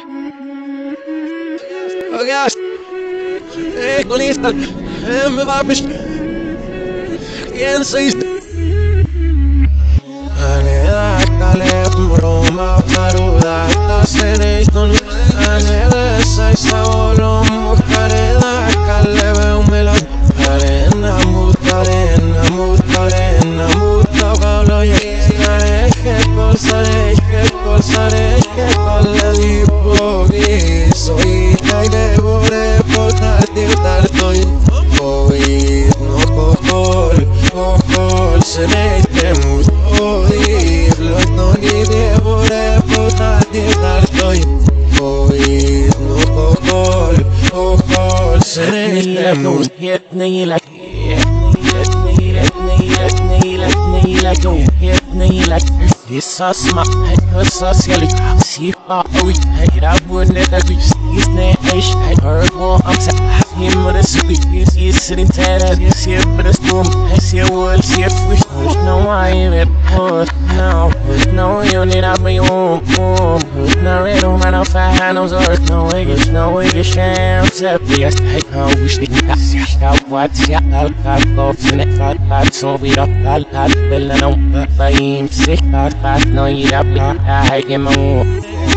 Oigas, colista, me va a ¿quién sois? Aneda, Caleb, Roma, Paruda, Taseneis, Don Aneda, Saisa, Olom, Careda, Caleb, Umela, Arena, Mutarena, Mutarena, Mutabalo, Yare, Colsare, Colsare, Coladi, Bogi, soy Caidebore, Potati, Tartoy, Bogi, no Cocol, Cocol, Senetemus, Bogi, Lotoni, Debore, Potati, Tartoy, Bogi, no Cocol, Cocol, Senetemus, Isas ma hekasas yalik sipa awi hekabun netabi isne ish herbo amsa him respi is sitting tada is here but a storm is here world here fish no I am now no you need up my own no I don't run off hands or no way to share yes I wish it how what ya I'll go for it so we up I'll bella no I'm sick no ir a viajar que me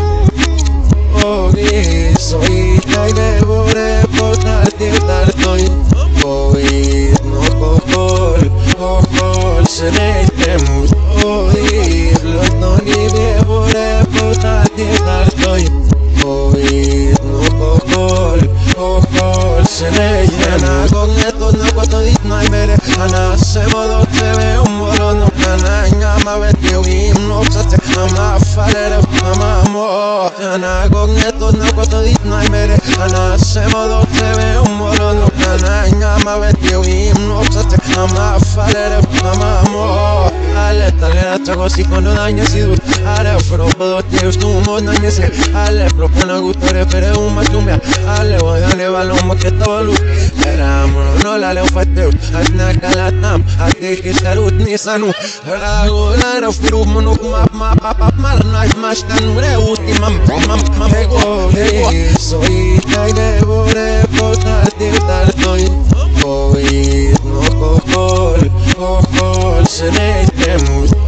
Oye, soy Caidebore, Potati, Tartoy, Oye, no Cocol, Cocol, Senetemus, Oye, Lotoni, Debore, Potati, Tartoy, Oye, no Cocol, Cocol, Senetemus. Ana con esto no puedo decir no hay mere, Ana se modo te ve un moro no cana, llama vestido y no se ama falera, ama mo. Ana con esto no puedo decir no hay mere, Ana se modo te ve un moro no cana, llama vestido y no se ama falera, ama mo. Ale talera trago si con daño si dur, ale propo tios tu mo daño se, ale propone gustare per un matumia, ale voglio balon che tavolu. No la leo fateu, asna kalatam, ati kisarut nisanu, ragolar firu monuk mar nais mastan reusti mam ego soy Caidebore, Potati, Tartoy, Oye, no Cocol, Cocol, Senetemus.